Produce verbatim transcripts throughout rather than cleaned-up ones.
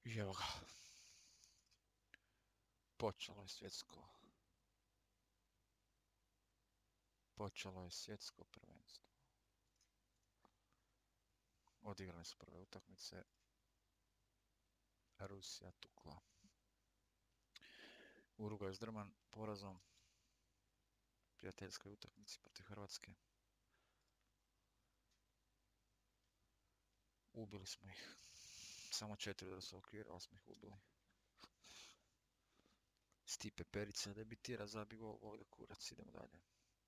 I evo ga. Počelo je svjetsko. Počelo je svjetsko prvenstvo. Odigrane su prve utakmice. Rusija tukla Urugvaj zdrman porazom. Prijateljskoj utakmici protiv Hrvatske. Ubili smo ih. Samo četiri da su okvir, ali smo ih ubili. Stipe Perica debitira, zabi gol, gol ga kurac, idemo dalje.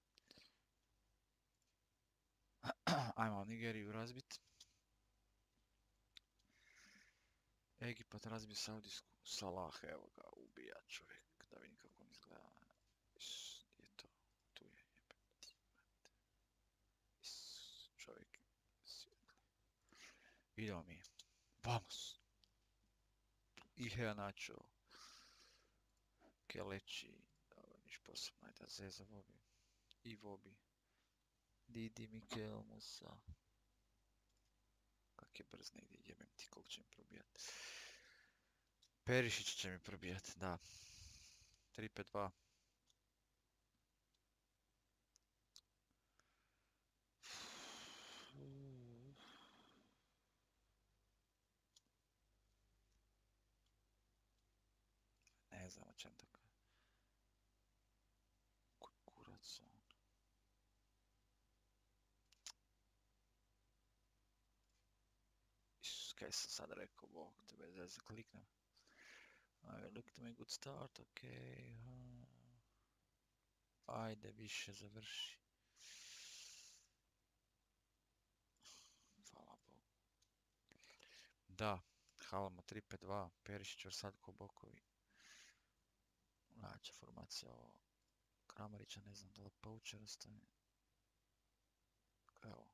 Ajmo Nigeriju razbit. Egipat razbio Saudijsku. Salah, evo ga, ubija čovjek. Da vidim kako on izgleda. Is, je to, tu je, jebati. Is, čovjek svijetli. Idemo mi. Vamos. Ihea Nacho. Kelechi. Dobro, niš posebno, ajde Zeza Vobi. I Vobi. Didi Mikel Musa. Kak je brz ne ide, jebem ti koliko će mi probijat. Perišić će mi probijat, da. tri pet dva. Ne znam o čem tako. Koji kurac on. Isus, kaj sam sad rekao, bog te bez veze, kliknem. Ajde, look to me good start, okej. Okay. Ajde, više završi. Hvala Bogu. Da, Halama tri pet dva, Perišić, Vrsadko, Bokovi. Naća formacija ovo. Kramarića ne znam da li Poučer ostaje. Evo.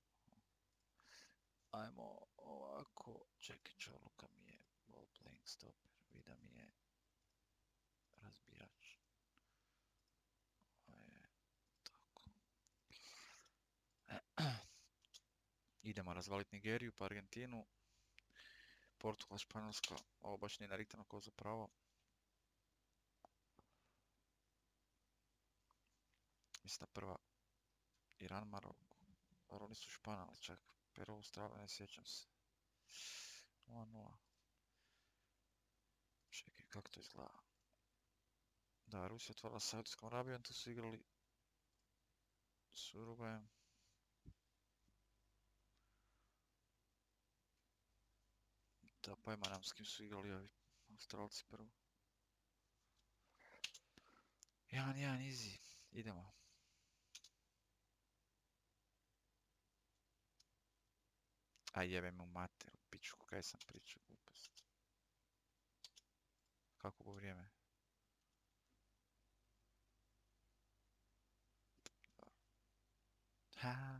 Ajmo ovako. Čekaj, Čorluka mi je ball playing stopper. Vida mi je razbijač. Ovo je tako. Idemo razvaliti Nigeriju pa Argentinu. Portugal, Španjolska. Ovo baš nije nariktano ko za pravo. Mislim da prva Iran, Maroko. Dobro, oni su Španjali čak. Peru, Australija, ne sjećam se. nula nula. Čekaj, kako to izgleda? Da, Rusija otvorila sa Saudijskom Arabijom, tu su igrali s Urugvajem. Da, pojma nam s kim su igrali ovi Australci prvo. jedan jedan, easy. Idemo. A jebem u materu, pičku, kaj sam pričao, glupost. Kako go vrijeme? Ha.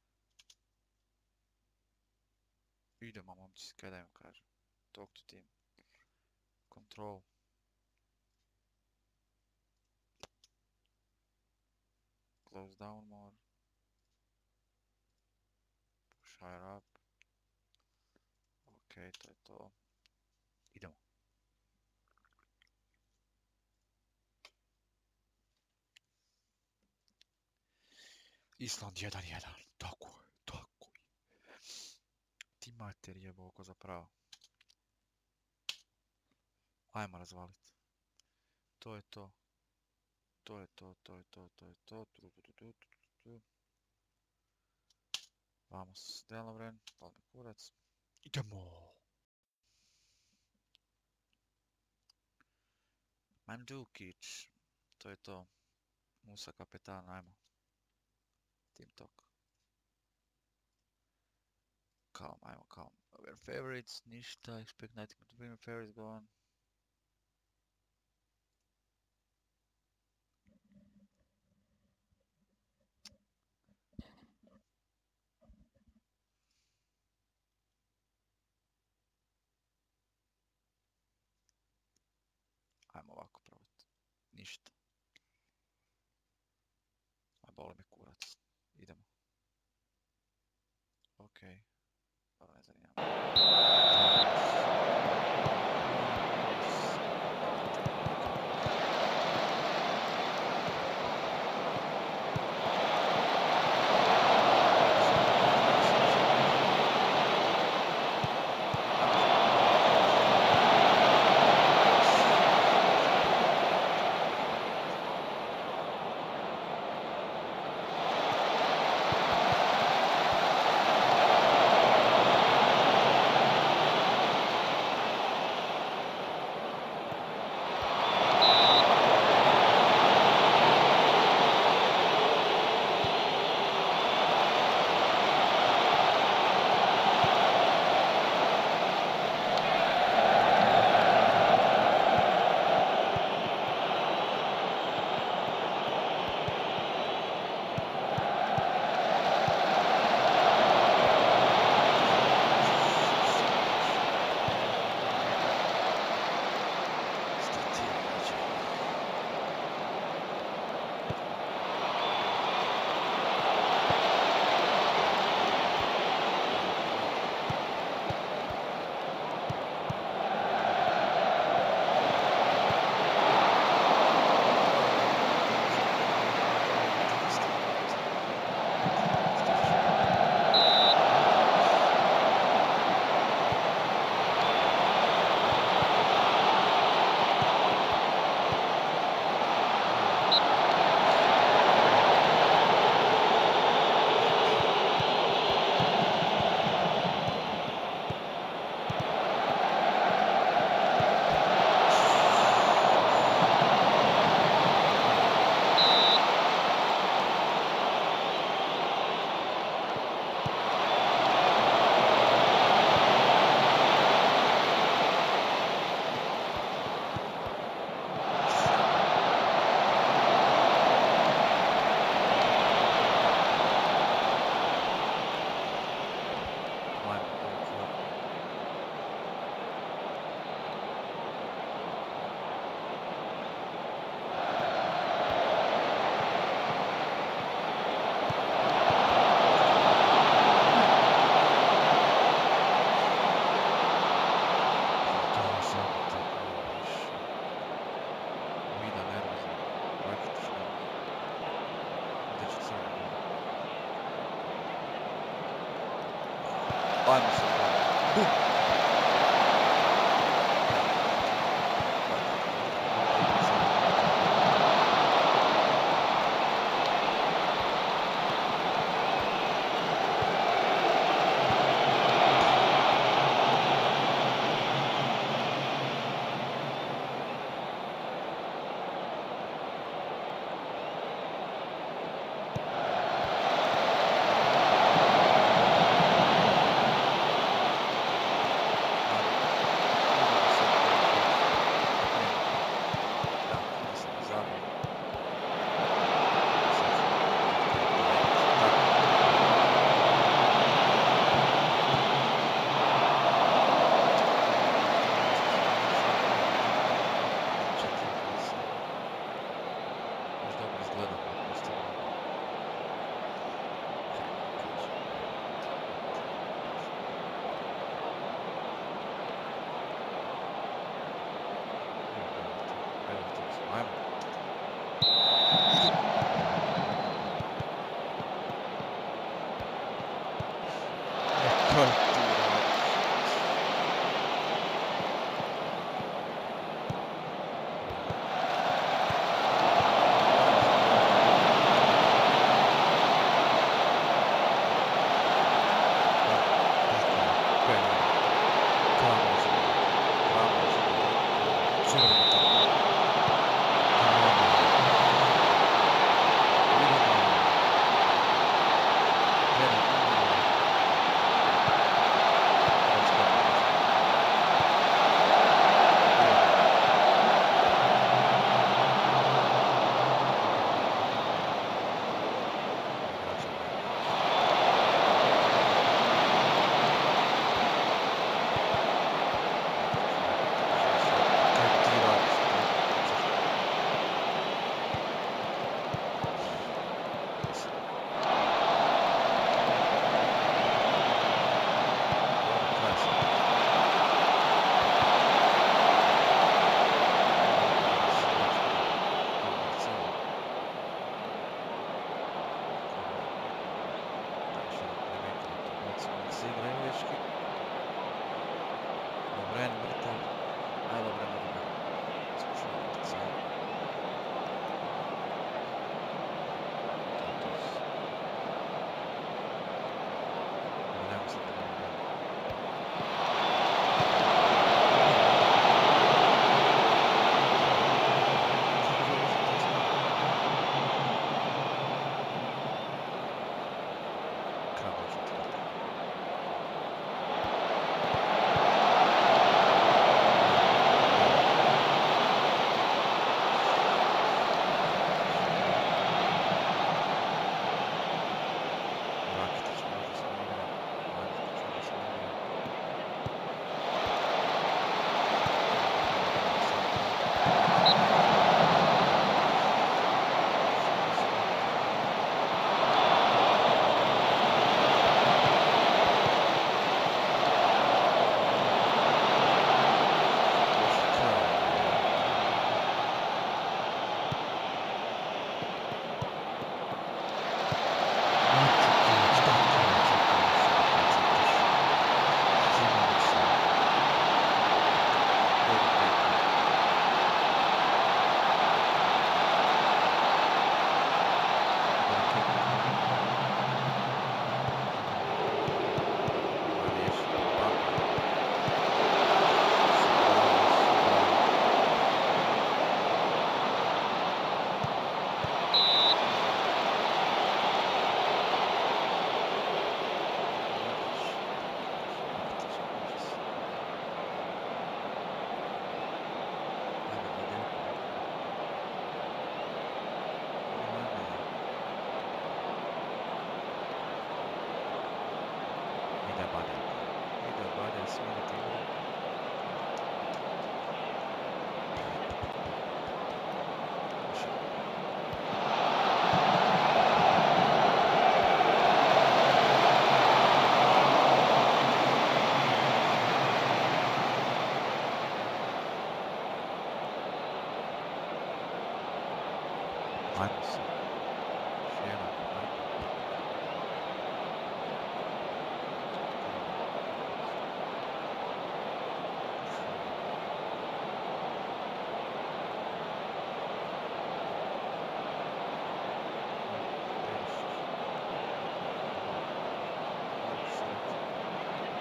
Idemo, momci, kaj da im kažem. Talk to team. Control. Close down more. Push higher up. Ok, to je to. Idemo. Island jedan jedan. Tako je, tako je. Ti mater jebo oko zapravo. Ajmo razvalit. To je to. To je to, to je to, to je to. Tu, tu, tu, tu, tu, tu. Vamos, Delavren, pal me kurac. Idemo! Mandukić. To je to. Musa kapetan, ajmo. Team talk. Calm, ajmo, calm. We're favorites, ništa. Expect nothing to bring favorites, go on. Ajmo ovako probati. Ništa. A boli me kurac. Idemo. Okej. Okay. Dobro, ne zanimam. Ajmo se gledati. Bum!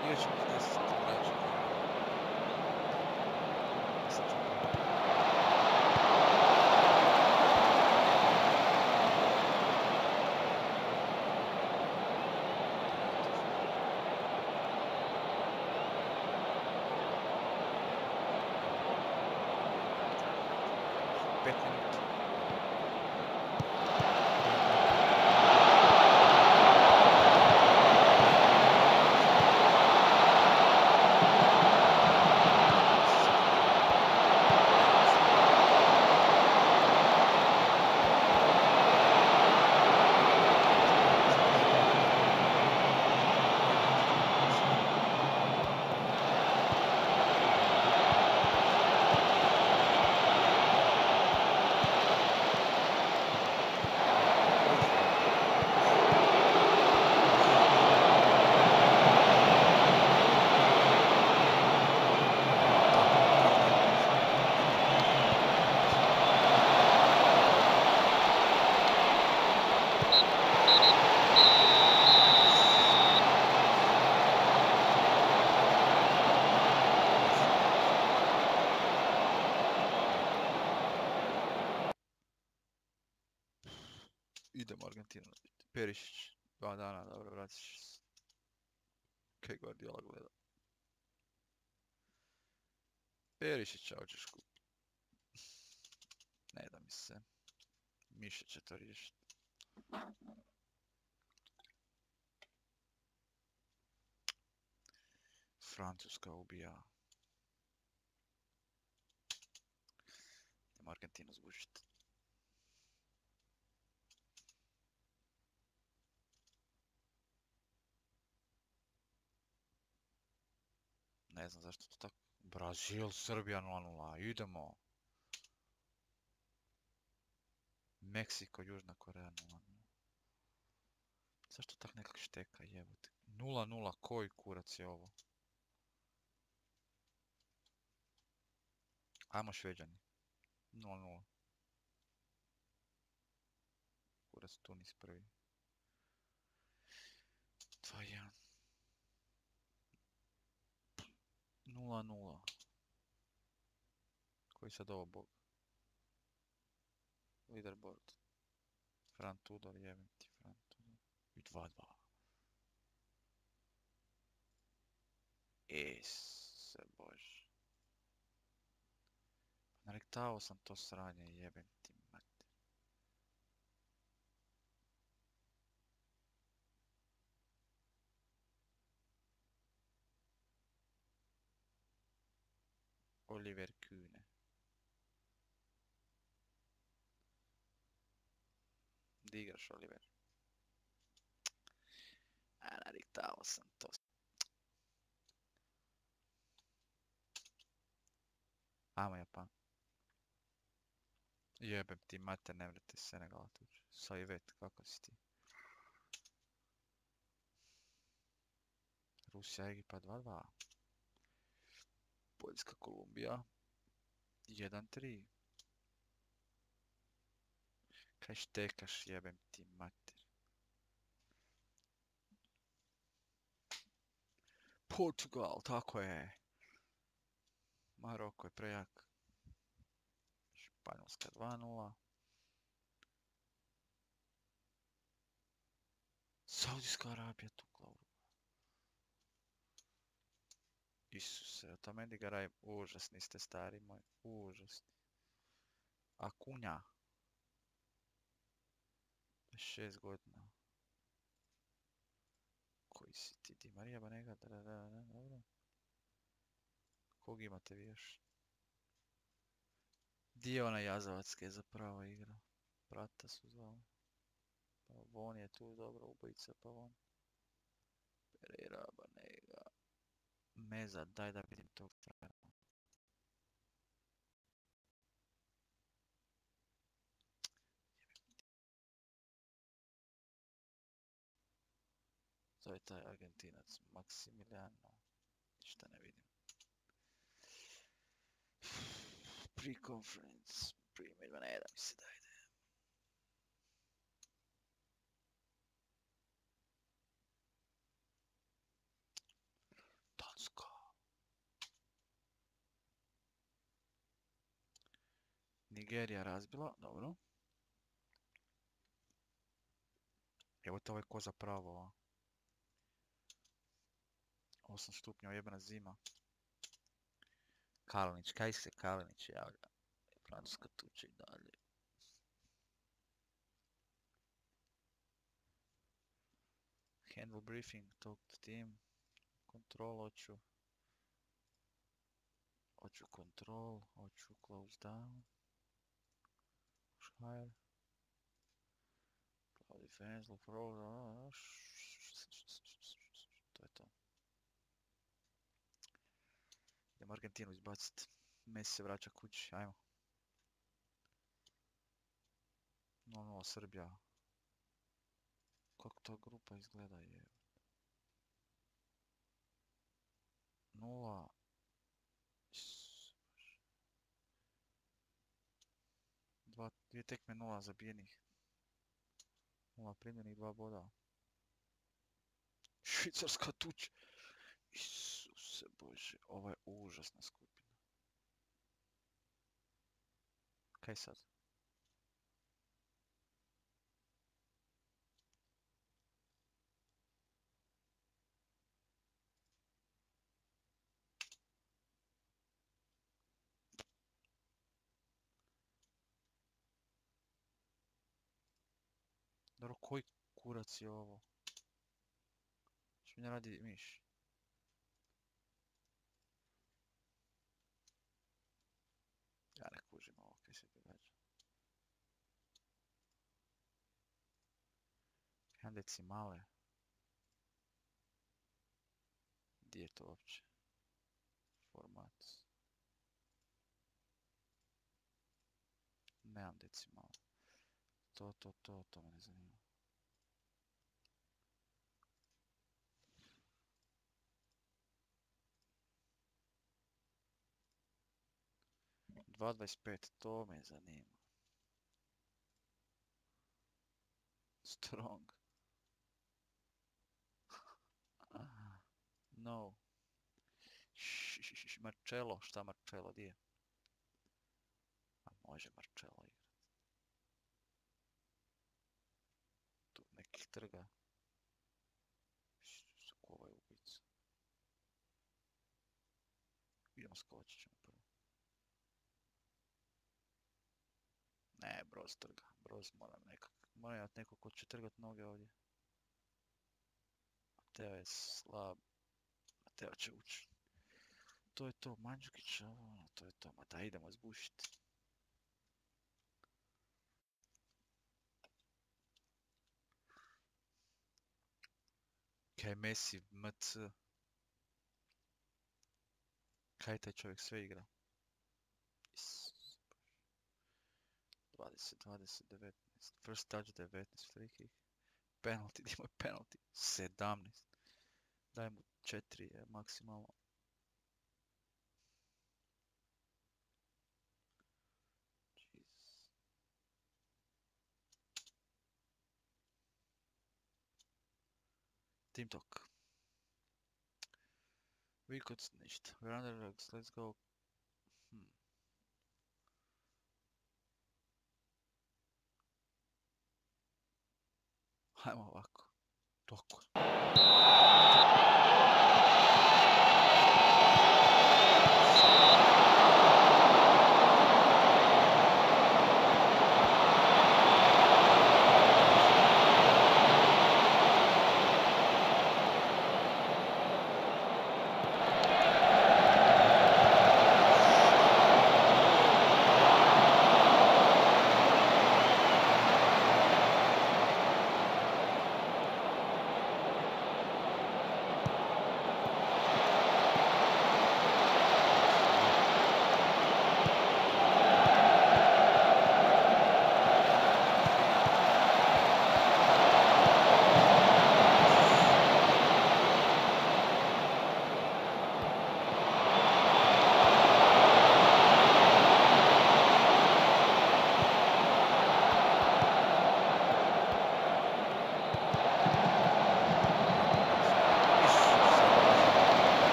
Igrat ćemo s deset igrača. Sad ćemo pet minuta. Idemo Argentinu. Perišić, dva dana, dobro, vratiš se. Kaj Guardiola gleda. Perišića hoćeš kupiti. Ne da mi se. Miše će to riješiti. Francuska ubija. Idemo Argentinu zgužiti. Ne znam zašto to tako. Brazil, Srbija nula nula. Idemo. Meksiko, Južna Koreja nula nula. Zašto tak nekak šteka jebote? nula nula, koji kurac je ovo? Ajmo Šveđani. nula nula. Kurac Tunis prvi. dva jedan. nula nula. Koji sad ovo bog? Leaderboard. Fran Tudor, jebim ti Fran Tudor. I dva dva. Ese bože. Narektao sam to sranje, jebem ti mater. Oliver Kühne. Di igraš, Oliver? A, nadiktao sam to. Ajmo Japan. Jebem ti mater, ne vrati Senegala tuđe. Saivet, kako si ti? Rusija, Egipat dva dva. Poljska, Kolumbija. jedan tri. Kaj štekaš, jebem ti mater. Portugal, tako je. Maroko je prejak. Španjolska dva nula. Saudijska Arabija tukla u Isuse, Otamendi Garaj, užasni ste stari moj, užasni. Akunja. šest godina. Koji si ti, Di Marija Banega, da, da, da, da, dobro. Kog imate vi još? Di je onaj Jazavac je zapravo igra? Prata su zvali. Pavon je tu, dobro, ubojica Pavon. Pereira, Banega. Meza, daj da vidim tog trajera. To je taj Argentinac, Maximiliano. Šta ne vidim. Pre-conference, primjedba, ne da mi se dajde. Nigerija razbila, dobro. Evo te ovaj ko za pravo, a. osam stupnja jebena zima. Kalinić, kaj se Kalinić javlja? Francuska tuče i dalje. Handle briefing, talk to team. Control, hoću. Hoću control, hoću close down. Hire. Cloud defense, look for all. To je to. Idemo Argentinu izbaciti. Messi se vraća kući, ajmo. nula nula Srbija. Kako ta grupa izgleda je? Nula. Dva, dvije tekme nula zabijenih. Nula primljenih, dva boda. Švicarska tuča. Isuse Bože, ovo je užasna skupina. Kaj sad? Dobro, koji kurac je ovo? Što mi ne radi miš? Ja ne kužim ovo kaj se događa. Jedan decimale. Gdje je to uopće? Format. Nemam decimale. To, to, to, to me ne zanima. dva dvadeset pet, to me zanima. Strong. No. Marcello, šta Marcello, di je? A može Marcello igrat. Tu nekih trga. Ko ovaj ubica? Idemo skočit ćemo prvo. Ne, Broz trga. Broz moram nekak. Moram imati nekog ko će trgat noge ovdje. Mateo je slab. Mateo će ući. To je to, Mandžukić, ovo, to je to. Ma da idemo zbušiti. Kaj Messi, M C. Kaj taj čovjek sve igra? dvadeset, dvadeset, devetnaest. First touch devetnaest, free kick. Penalty, di moj penalty? sedamnaest. Daj mu četiri je maksimalno. Team talk. We could ništa. We're underdogs, let's go. Hmm. Hajmo ovako. Toko.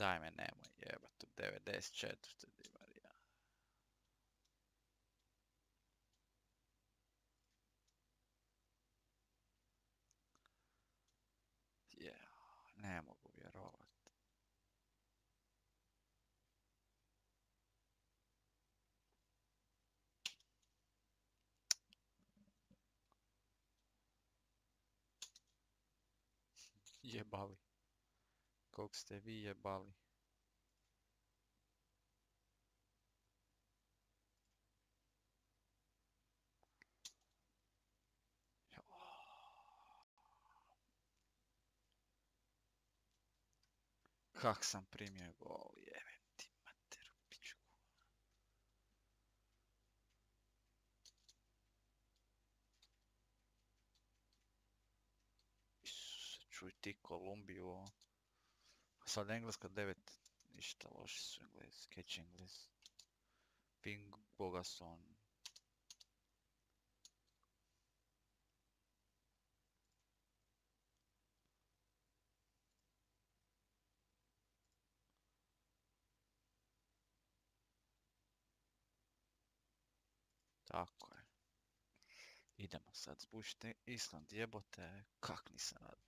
Daj me, nemoj jebat, u devedeset četvrte Di Marija. Je, ne mogu vjerovat. Jebali. Kog ste vi jebali. Kak sam primio gol, jebem ti materu, pičku. Isuse, čuj ti Kolumbiju ovo. Sad Engleska devet, ništa, loši su Englezi, catch Englezi. Ping Bogason. Tako je. Idemo sad zbušiti Island, jebote, kak nisam rad.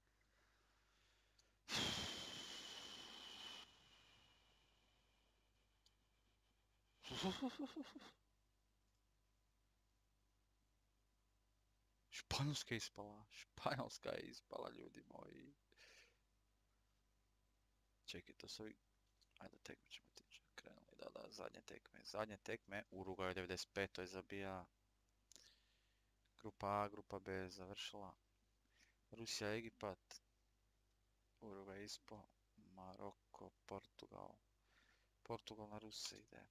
Španjolska je ispala, Španjolska je ispala, ljudi moji. Čekaj, to su ovi... Ajde, tekme ćemo tići. Krenuli, da, da, zadnje tekme. Zadnje tekme, Urugvaj u devedeset petoj zabija. Grupa A, grupa B završila. Rusija, Egipat. Urugvaj ispo. Maroko, Portugal. Portugal na Ruse ide.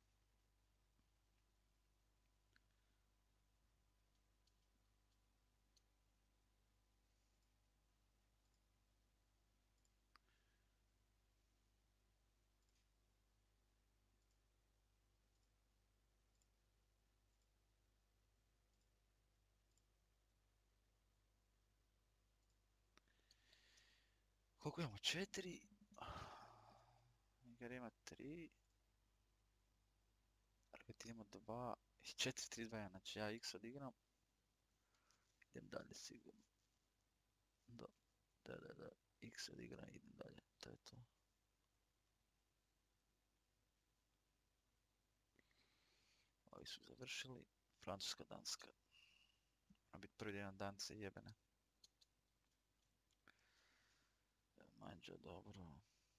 Koliko imamo? Četiri. Niger ima tri. Argentina ima dva. Četiri, tri, dva, jedan. Znači ja X odigram. Idem dalje sigurno. Da, da, da, da. X odigram i idem dalje. To je to. Ovi su završili. Francuska, Danska. Mora biti prvi jedan Dance jebene. Mađa, dobro.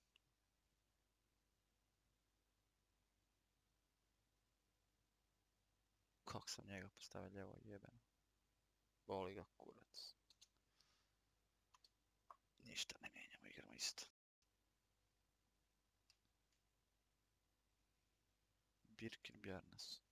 Kako sam njega postavio lijevo jebeno. Boli ga kurac. Ništa ne mijenjamo, igramo isto. Birkin Bjarnas.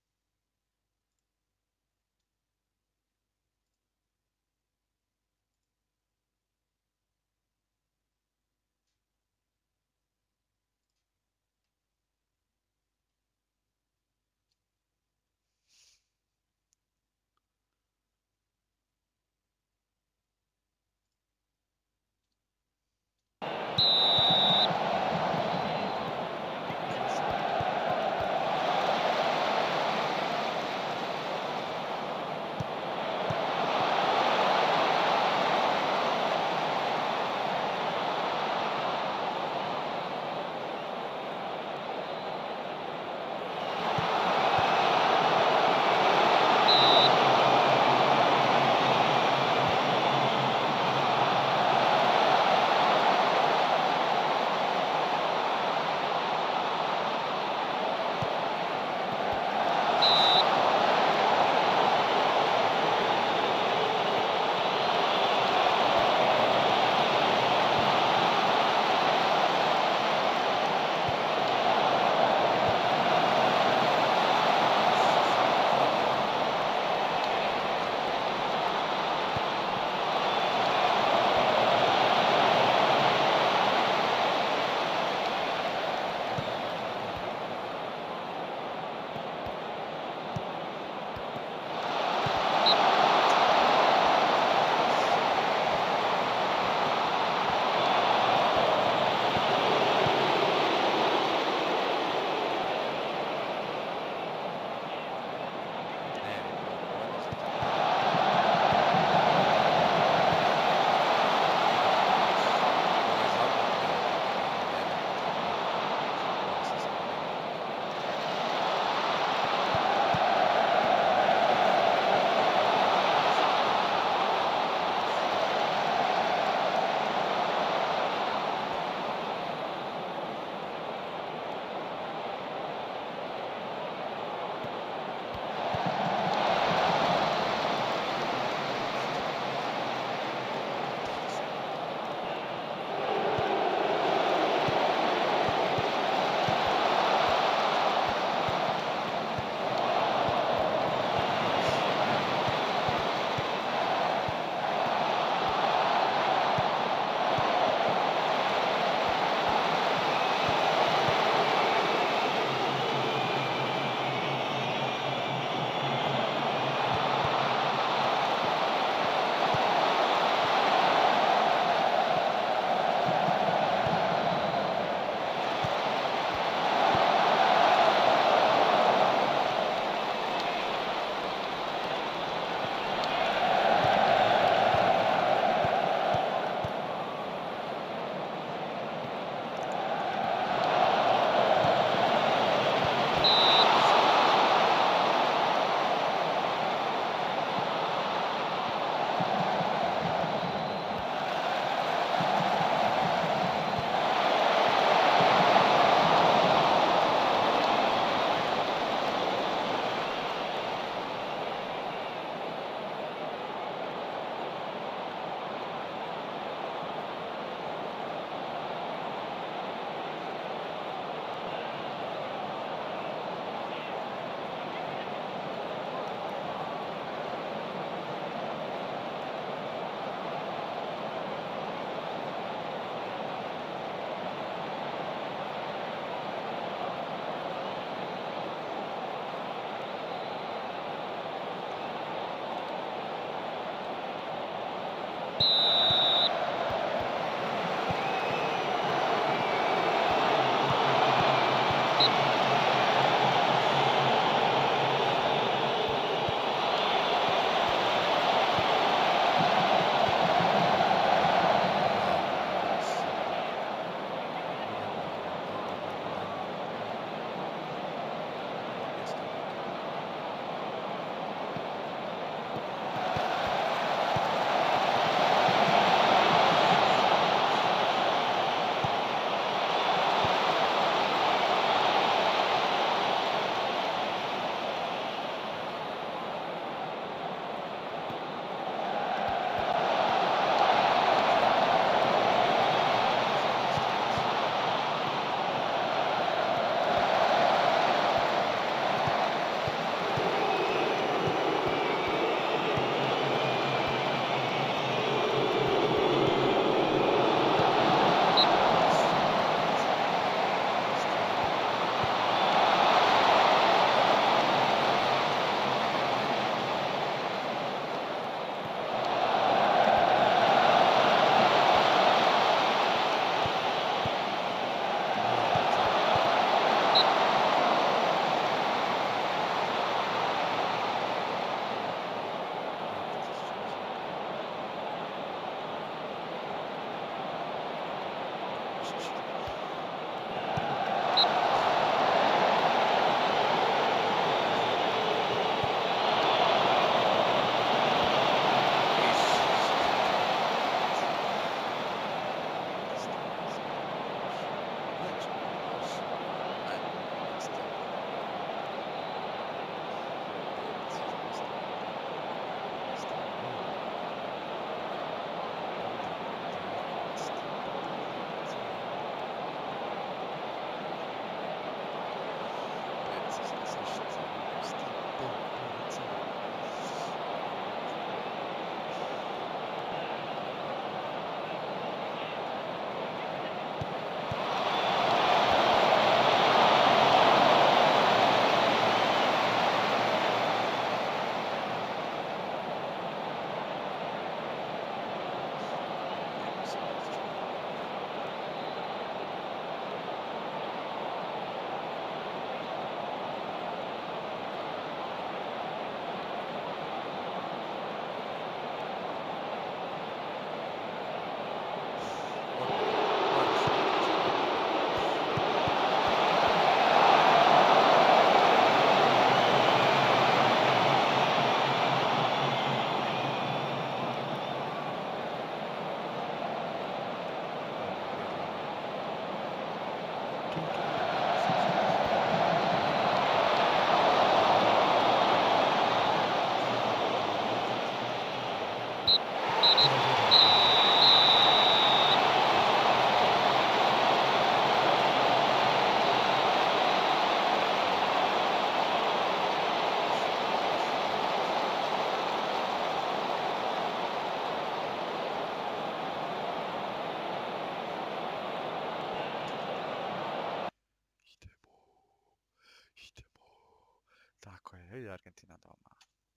Tako je, i Argentina doma.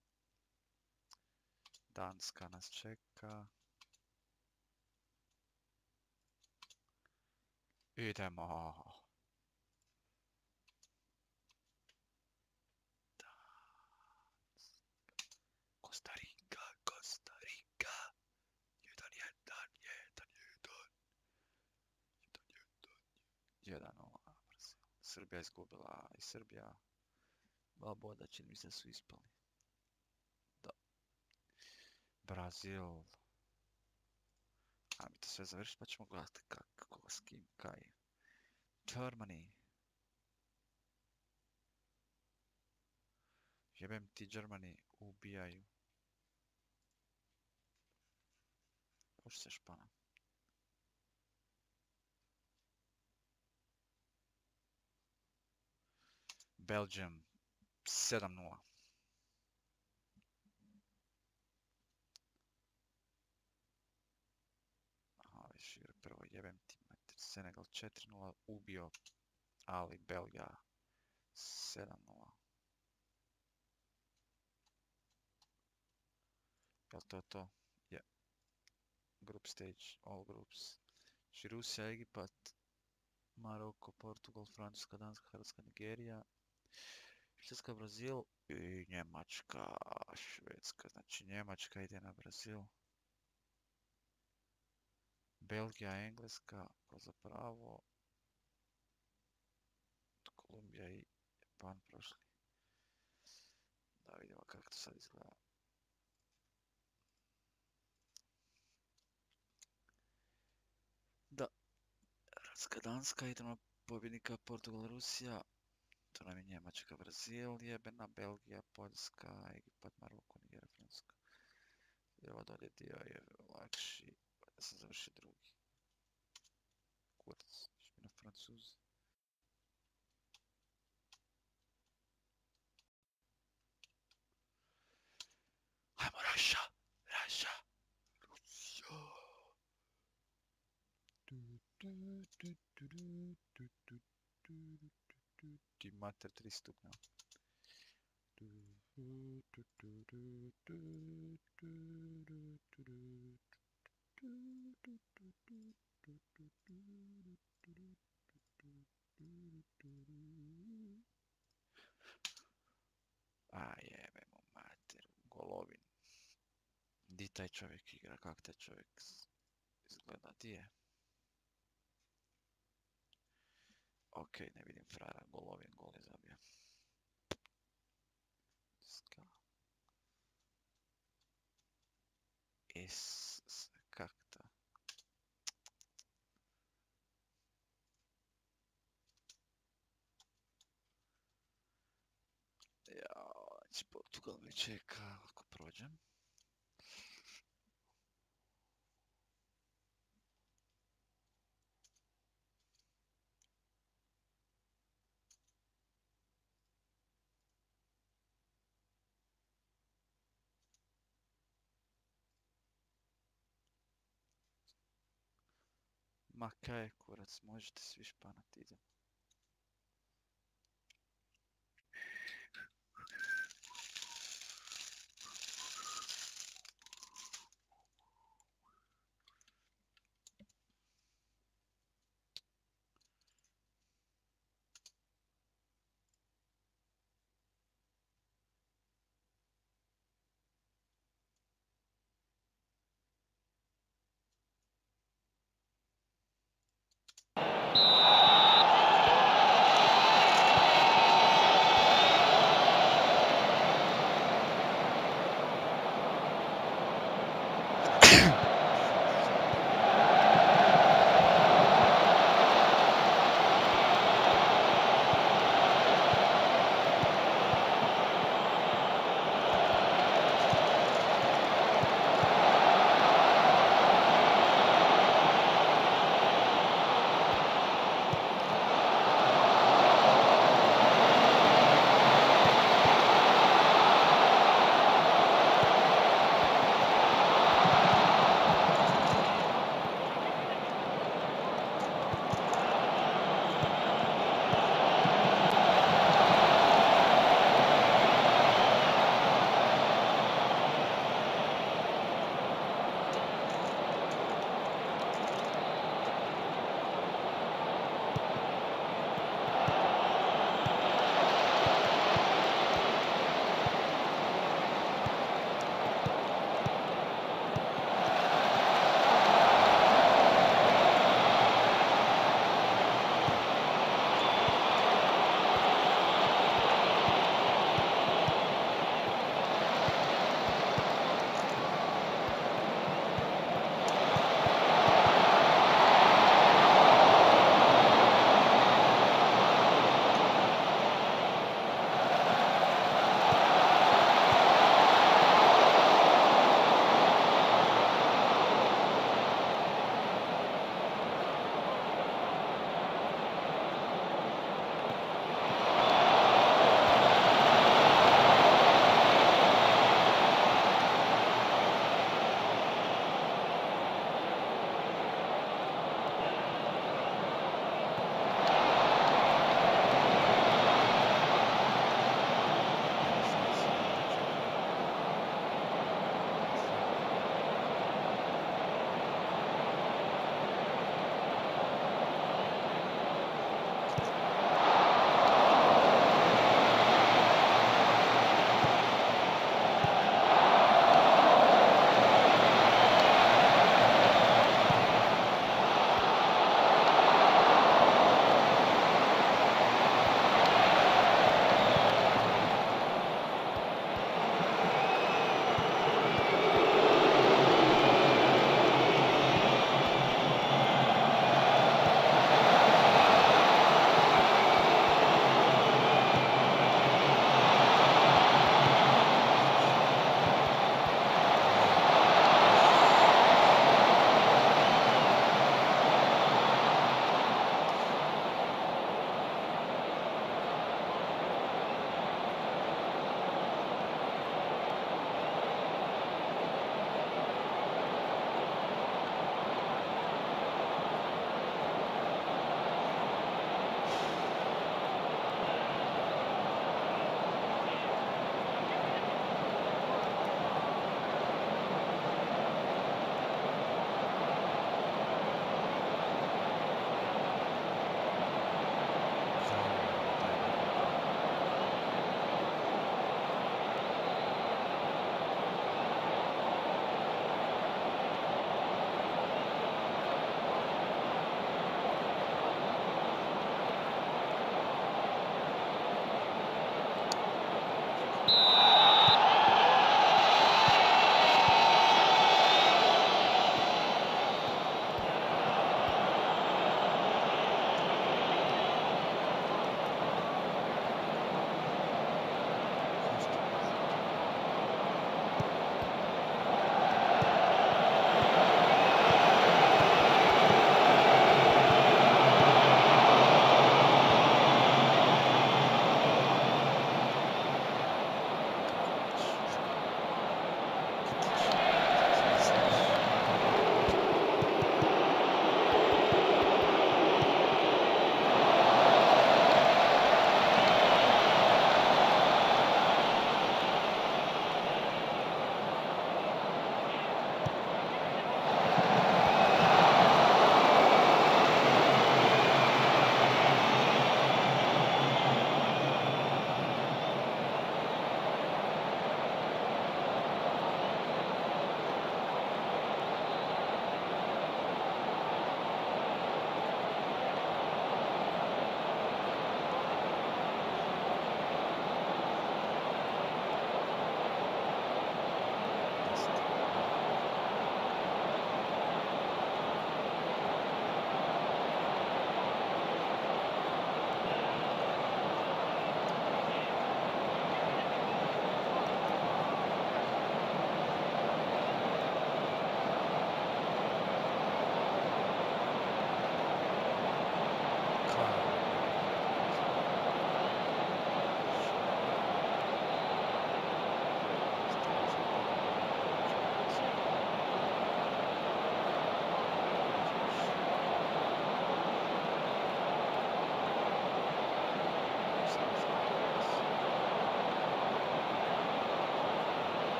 Danska nas čeka. Idemo. Kostarika, Kostarika. Jedan, jedan, jedan, jedan. Jedan, jedan. Jedan, nula. Srbija izgubila i Srbija. Dva boda čini mi se su ispali. Da. Brazil. Ajme to sve završiti pa ćemo gledati kako, s kim, kaj. Germany. Jebem ti Germany, ubijaju. Još se špana. Belgium, sedam nula. Aha, viš igra prvo, jebem ti mater. Senegal četiri nula, ubio, ali Belgija sedam nula. Jel to to? Je. Yeah. Group stage, all groups. Či Rusija, Egipat, Maroko, Portugal, Francuska, Danska, Hrvatska, Nigerija, Švedska, Brazil i Njemačka, Švedska. Znači Njemačka ide na Brazil. Belgija, Engleska, ko zapravo. Kolumbija i Japan prošli. Da vidimo kako to sad izgleda. Da. Hrvatska, Danska, idemo na pobjednika Portugal, Rusija. To nam je Njemačka, Brazil, jebena, Belgija, Poljska, Egipat, Maroko, Nigerija, Francuska. I ovo dolje dio je lakši, da sam završio drugi. Kurac, još mi na Francuz. Ajmo, Raša, Raša, Rusija. Ti mater tri stupnja. A jebemo mater, Golovin. Di taj čovjek igra, kak taj čovjek izgleda, di je? Ok, ne vidim frara, Golovin, gol je zabio. Ska. Es, kak to? Ja, znači Portugal me čeka ako prođem. Ma kaj kurac, možete svi španati, idem.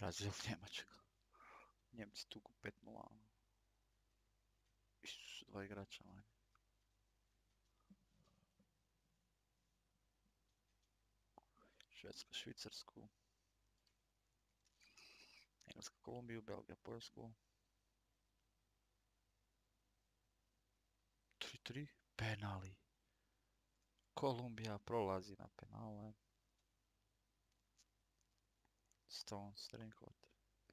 Brazil, Njemačka. Njemci tuku pet nula. Isus, dva igrača manje. Švedska, Švicarsku. Engleska, Kolumbiju, Belgija, Poljsku. tri tri. Penali. Kolumbija prolazi na penale. Stones, Drinkwater.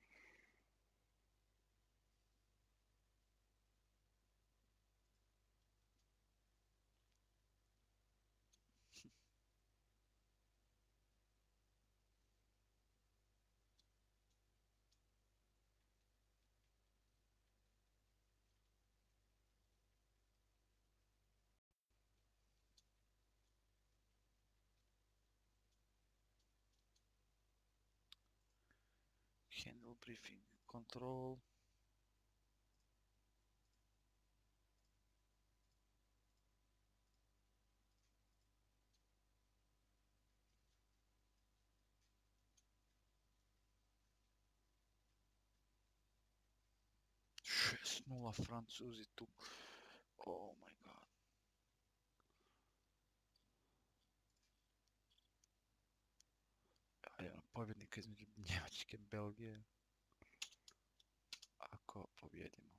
Handle briefing, control. šest nula Francuzi tu. Oh my god. Ajde, pobjednika između Njemačke i Belgije. Ako pobjedimo.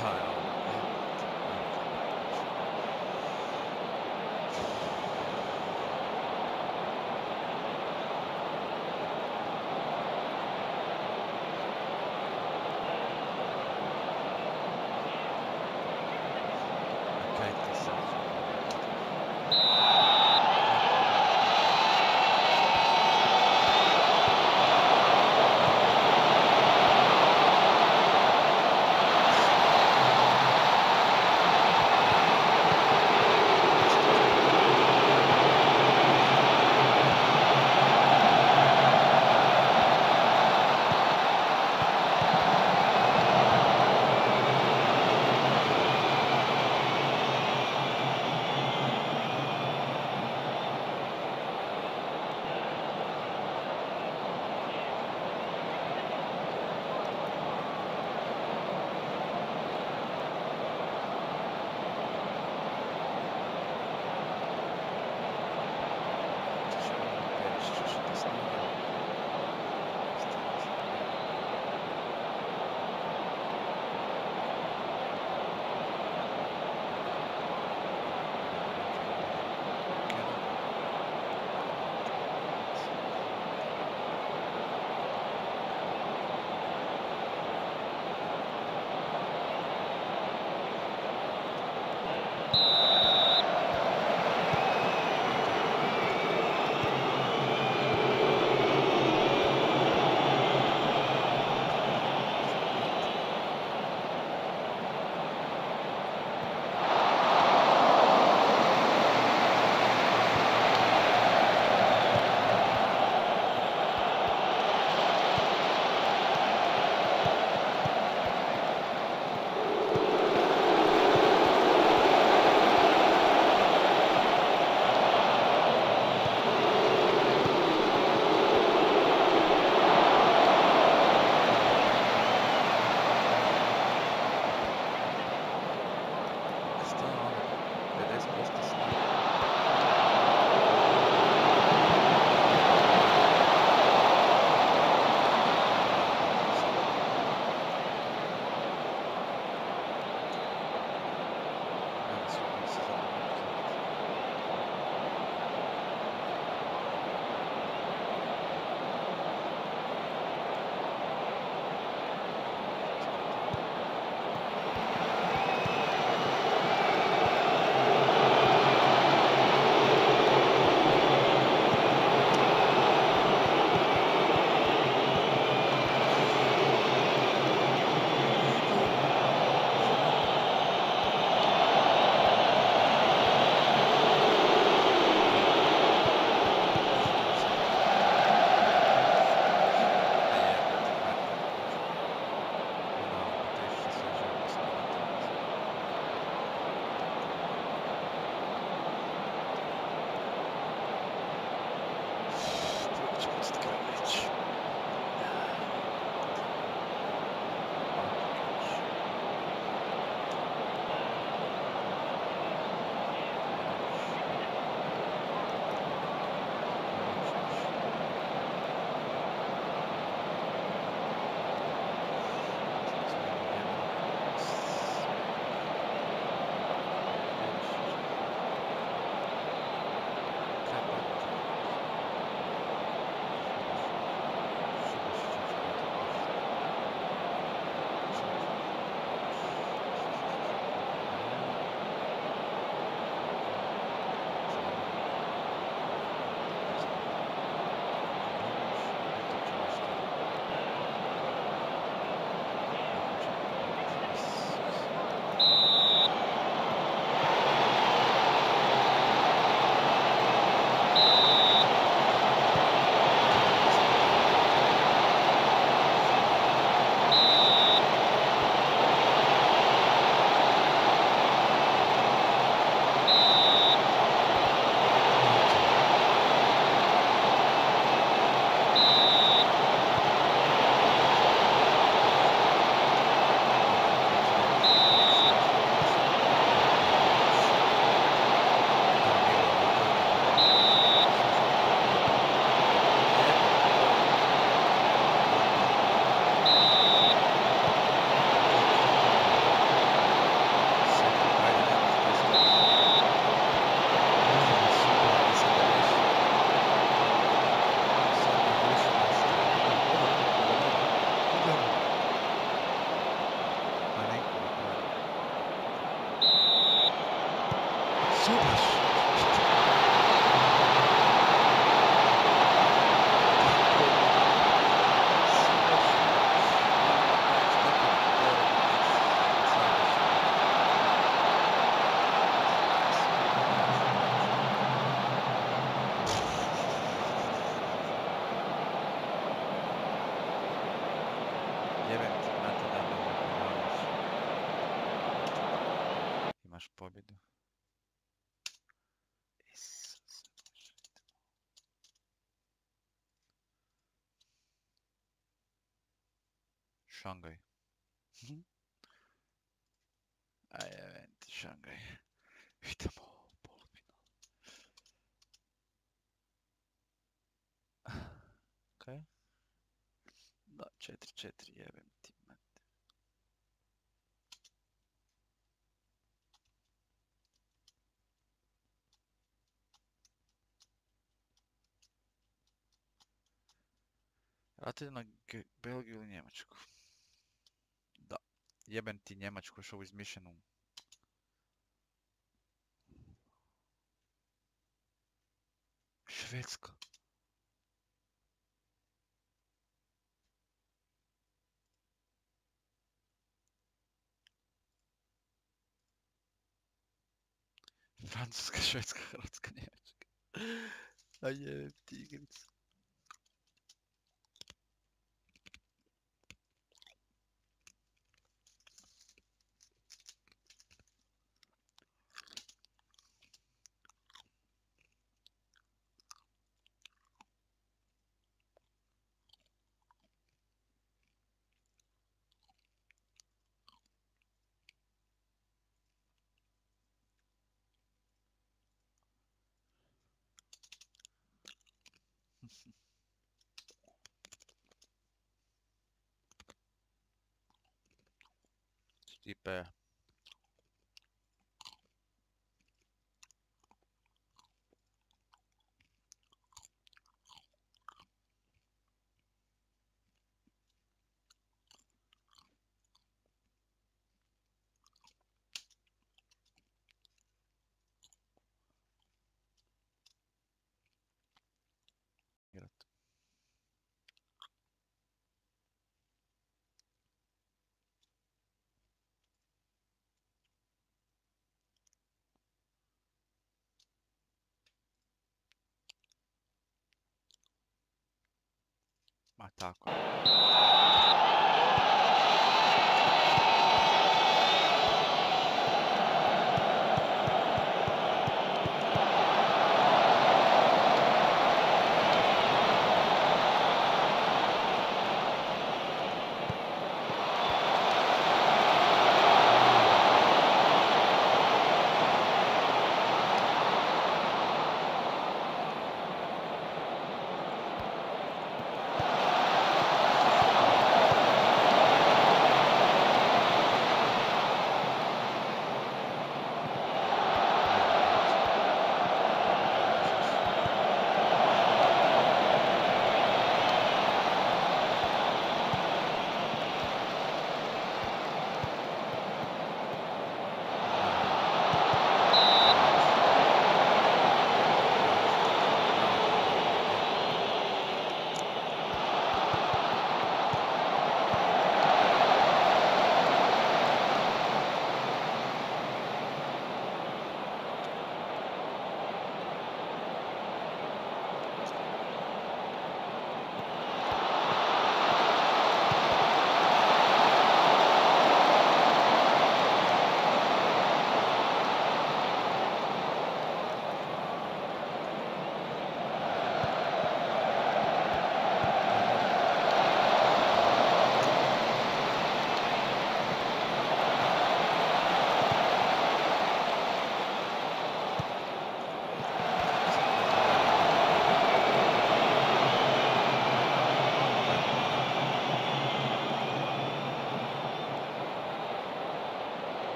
Kaj je ovo? Kaj ti sad? Jebem ti, brate, da me ne pogledaš. Imaš pobjedu. Isuse Bože. Šangaj. Aj, jebem ti, Šangaj. Idemo u polufinal. Kaj? Da, četiri četiri, jebem ti, mate. Vrati na Ge- Belgiju ili Njemačku? Da. Jebem ti Njemačku, još ovu izmišljenu. Švedska. Francuska, Švedska, Hrvatska, Njemačka. A jebem ti igricu. Stipe. Igrat. Ma tako.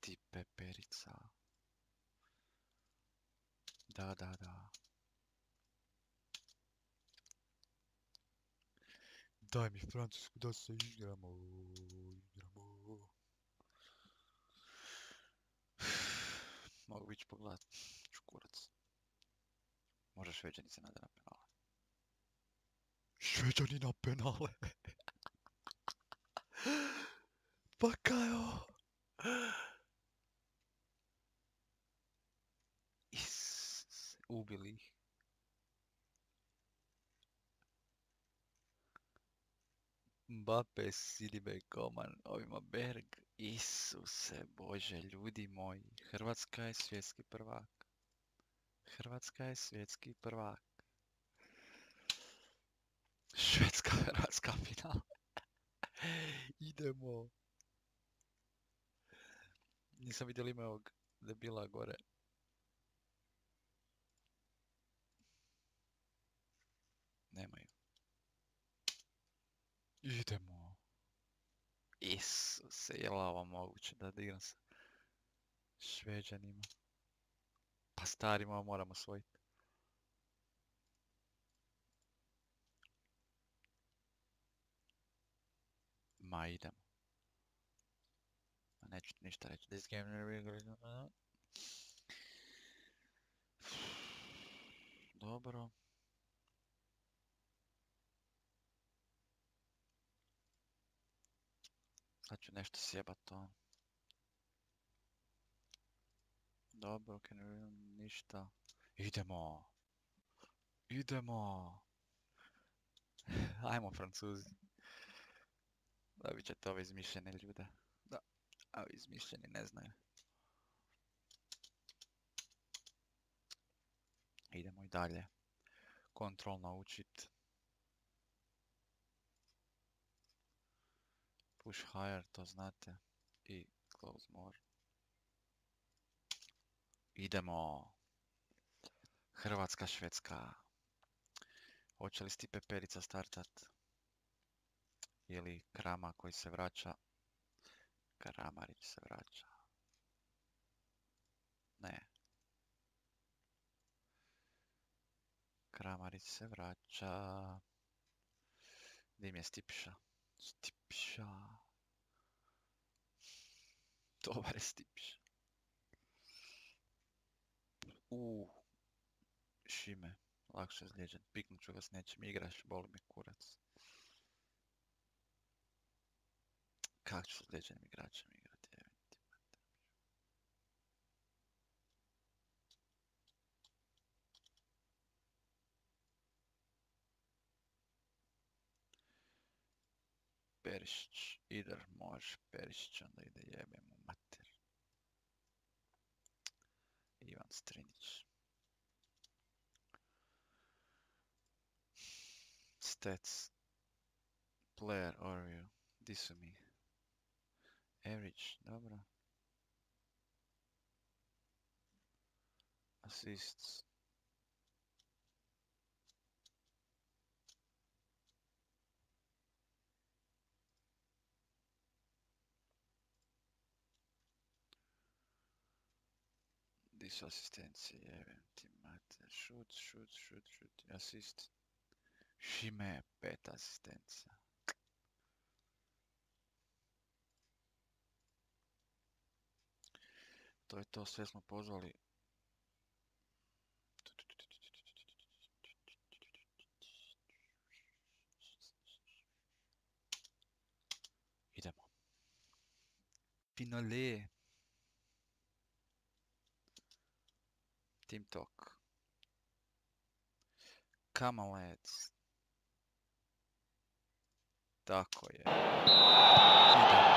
Stipe Perica. Da, da, da. Daj mi Francusku da se igramo. Igramo. Mogu ići pogledat. Čukurac. Možda Šveđani se nade na penale. Šveđani na penale. Pa kaj ovo? Is, ubili ih. Mbappe, Silibe, Koman, ovima Berg. Isuse Bože, ljudi moji. Hrvatska je svjetski prvak. Hrvatska je svjetski prvak. Švedska, Hrvatska final. Idemo. Nisam vidio ime ovog debila gore. Nemaju. Idemo. Isuse, je li ovo moguće da igram sa Šveđanima? Pa starima moramo osvojiti. Ma idemo. Neću ništa reći. This game never really... Dobro. Sad ću nešto sjebat to. Dobro, can we... ništa. Idemo. Idemo. Ajmo Francuzi. Dobit ćete ove izmišljene ljude. Da, a izmišljeni ne znaju. Idemo i dalje. Kontrol naučit. Push higher, to znate. I close more. Idemo. Hrvatska, Švedska. Hoće li Stipe Perica startat? Ili Krama koji se vraća? Kramarić se vraća. Ne. Kramarić se vraća. Gdje mi je Stipša? Stipša. Dobar je Stipša. Uuu. Šime. Lakše zlijeđen. Piknut ću ga s nečim. Igraš, boli me kurac. Kako ću s zlijeđenim igračem igrati? Perišić, idar može. Perišić onda ide jebem u mater. Ivan Strinić. Stats. Player overview. Di su mi? Average, dobro. Assists. Di su asistencije, jebem ti mater. Shoot, shoot, shoot, shoot. Assist. Šime, pet asistencija. To je to, sve smo pozvali. Idemo. Finale. Team Talk. Come on, lads. Tako je. Idemo.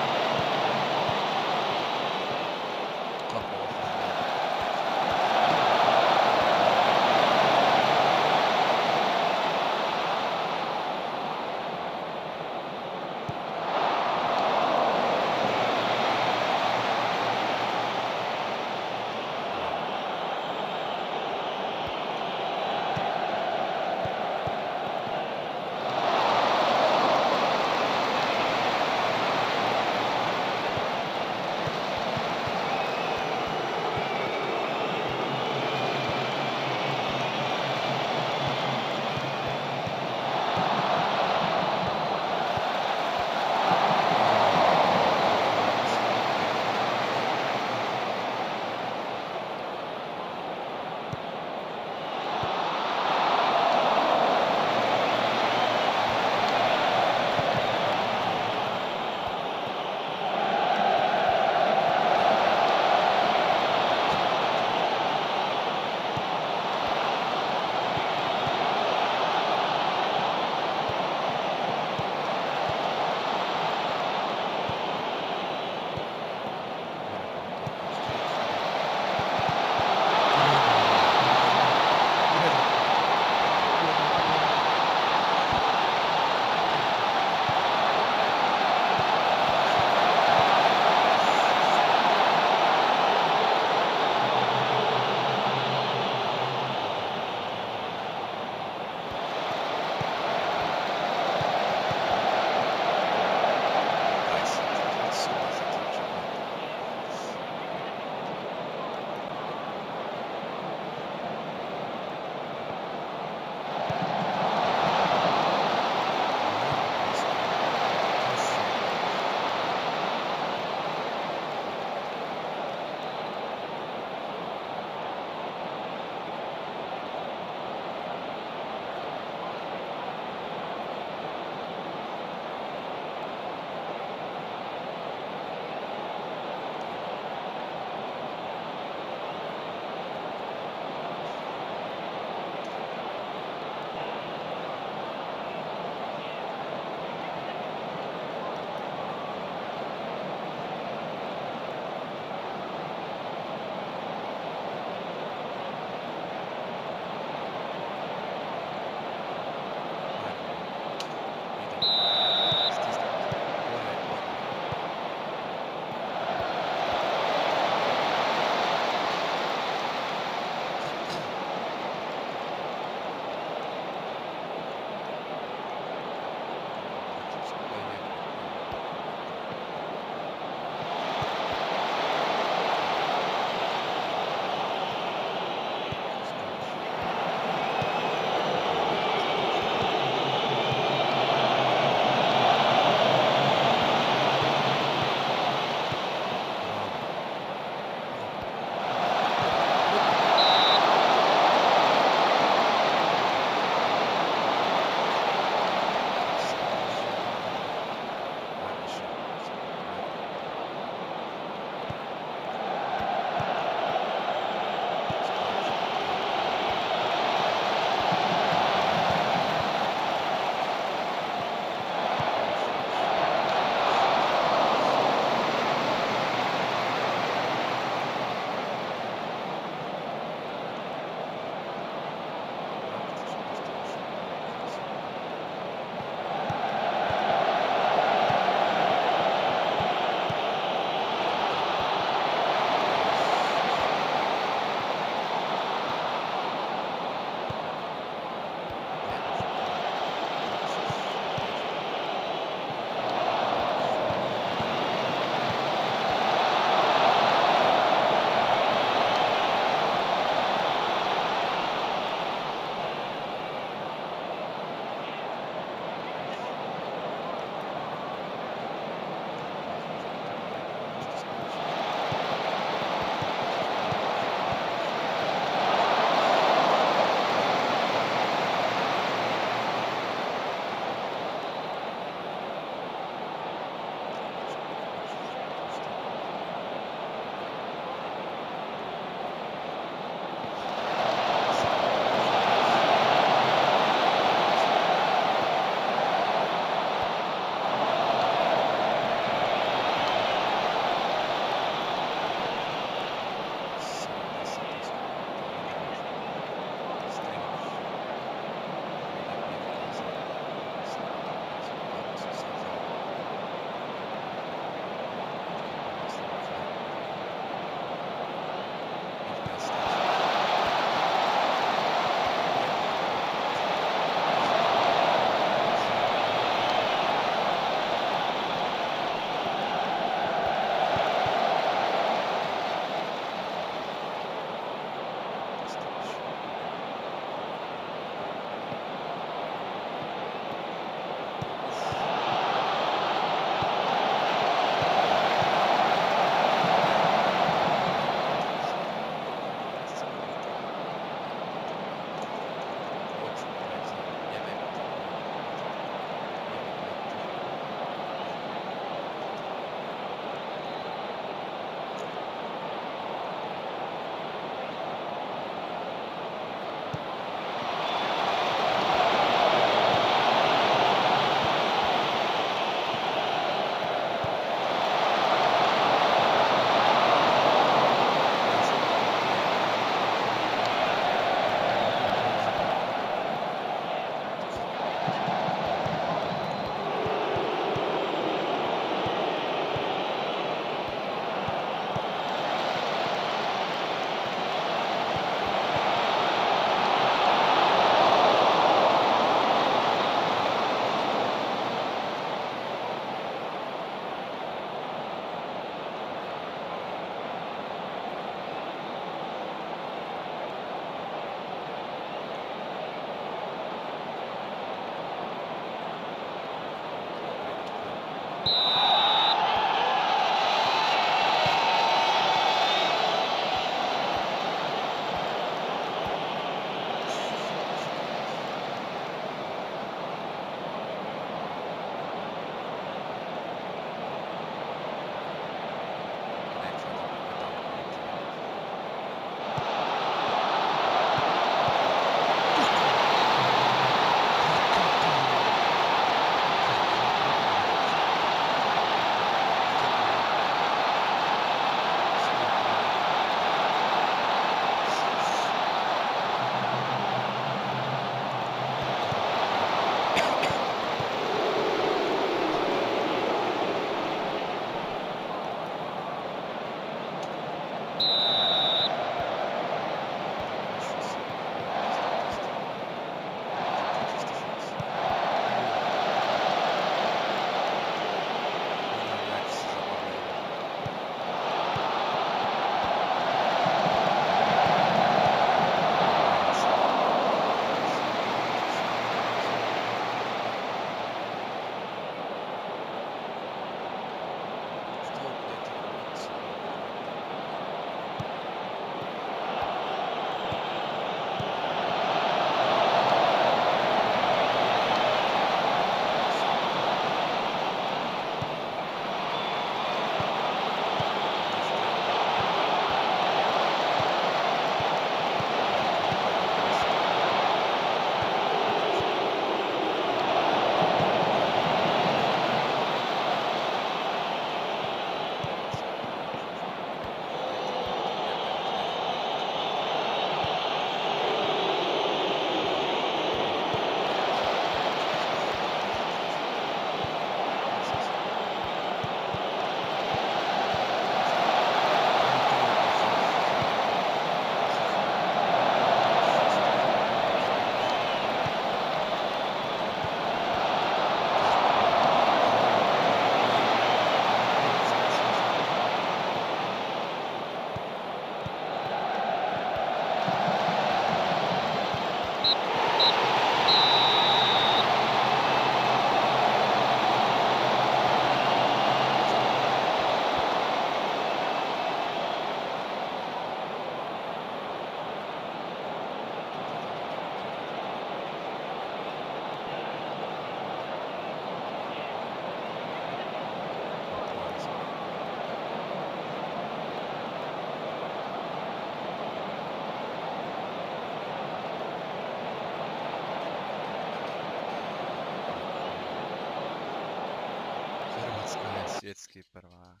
Svjetski prvak.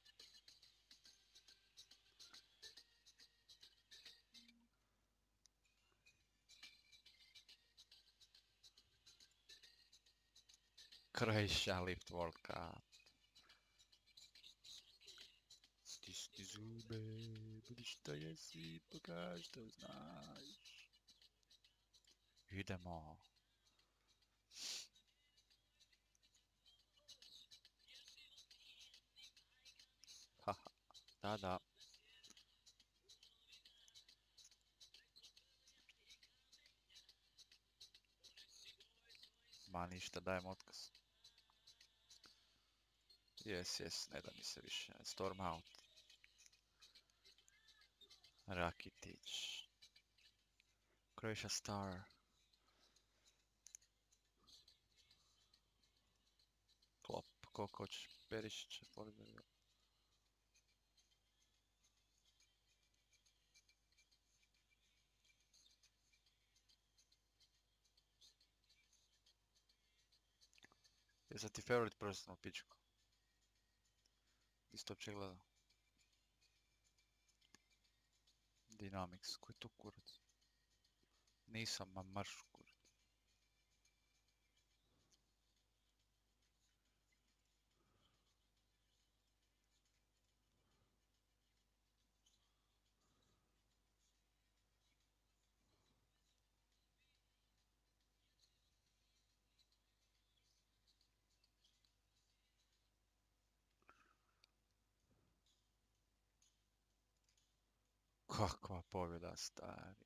Croatia Lift World Cup. Stisni zube, budi što jesi, pokaži što znaš. Idemo. Haha, da da. Ma ništa, dajem otkaz. Jes, jes, ne da mi se više. Storm out. Rakitic. Croatia Star. Klop, koliko hoćeš, Perišića, Poliberga. Jesam ti favorite person u pičku? Isto uopće gledao. Dynamics, koji je to kurac? Nisam, ma marš kurac. Kakva pobjeda, stari.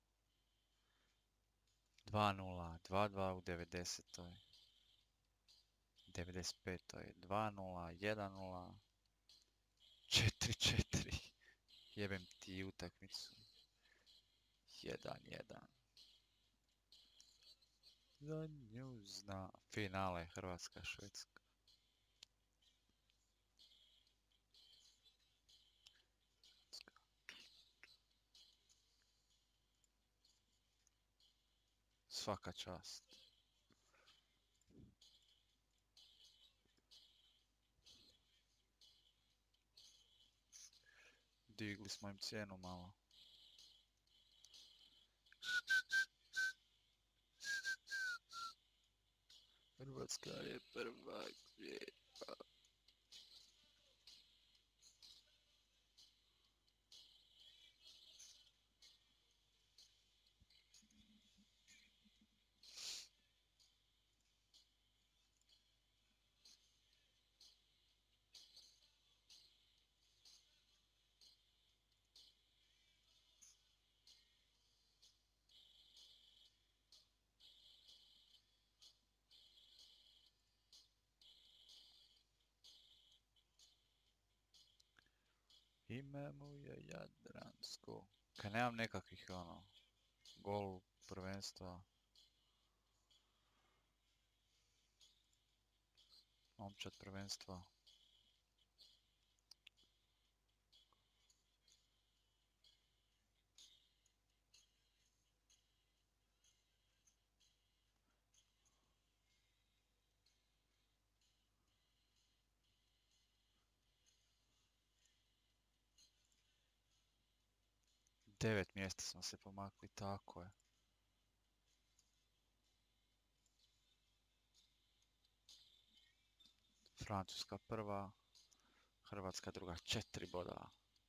dva nula, dva dva u devedesetoj. devedeset petoj. dva nula, jedan nula. četiri četiri. Jebem ti utakmicu. jedan jedan. Za nju zna. Finale Hrvatska, Švedska. Svaka čast. Digli smo im cijenu malo. Hrvatska je prvak svijeta. Ime mu je Jadransko. Kad nemam nekakvih ono, gol prvenstva. Momčad prvenstva. Devet mjesta smo se pomakli, tako je. Francuska prva, Hrvatska druga, četiri boda.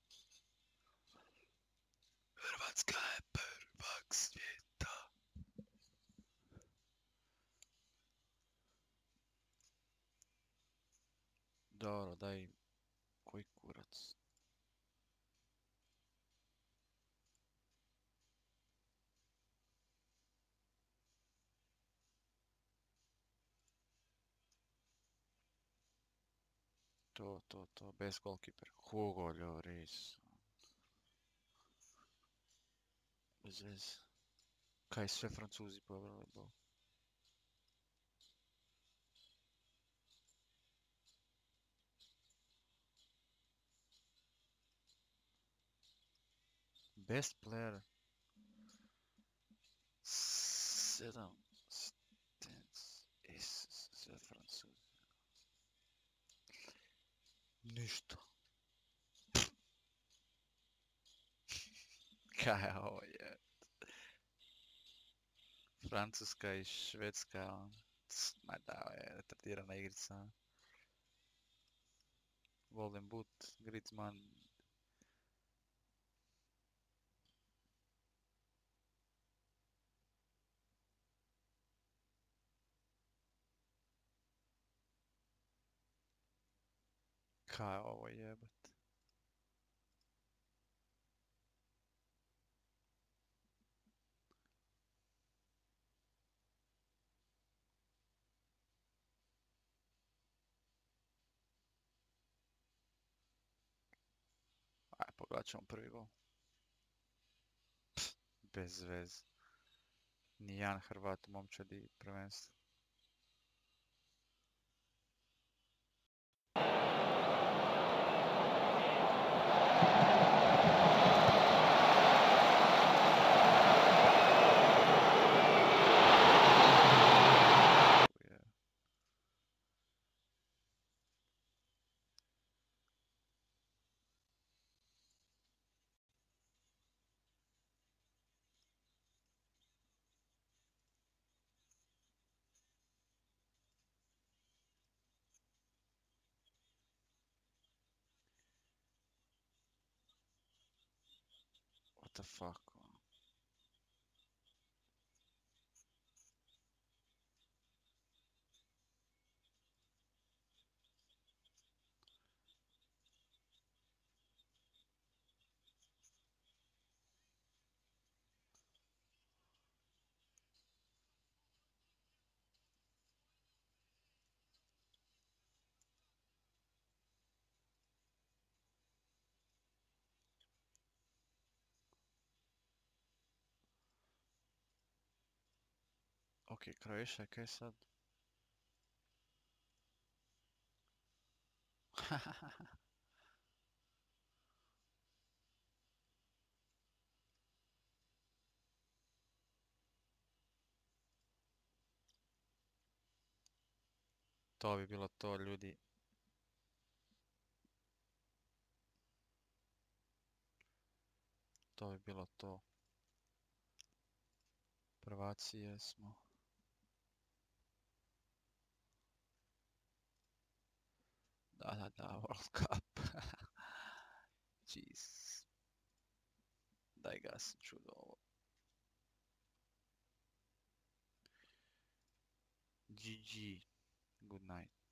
Hrvatska je prvak svijeta. Dobro, daj koji kurac. To, to, to, bez golkiper. Hugo Lloris. Bez veze. Kaj sve Francuzi pobrali bol. Best player. Sedam. Stens. Isus, sve Francuzi. Ništa. Kaj je ovo je? Francuska i Švedska, on. Cs, ma da, ovo je retardirana igrica. Golden Boot, Griezmann. Kaj je ovo jebat? Aj, pogledat ćemo prvi gol. Bez veze. Nijedan Hrvat u momčadi prvenstva. What the fuck? Ok, Croatia, kaj sad? To bi bilo to, ljudi. To bi bilo to. Prvaci jesmo. Da, da, da, World Cup. Jeez. Daj gasim čudo ovo. G G. Good night.